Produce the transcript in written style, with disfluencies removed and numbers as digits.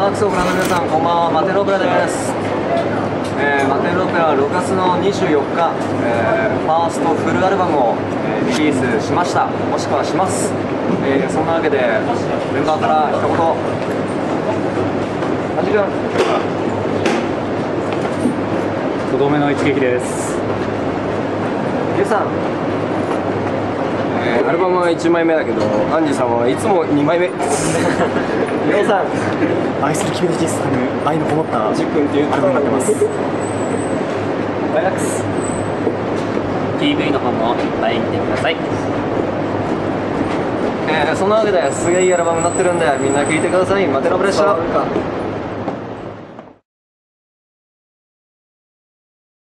ワークスをご覧の皆さん、こんばんは。マテンローペラです。マテンローペラは6月の24日、ファーストフルアルバムを、リリースしました。もしくはします。そんなわけでメンバーから一言。はじくん。 とどめの一撃です。 ゆうさん。 アルバムは1枚目だけど、アンジさんはいつも2枚目。 りょうさん。 愛する君たちに捧ぐ愛のこもった 10分っていうアルバムになってます。 ワイラックス。 PV の方もいっぱい見てください。 そんなわけですげえいいアルバムになってるんで、みんな聴いてください。マテンローペラでした。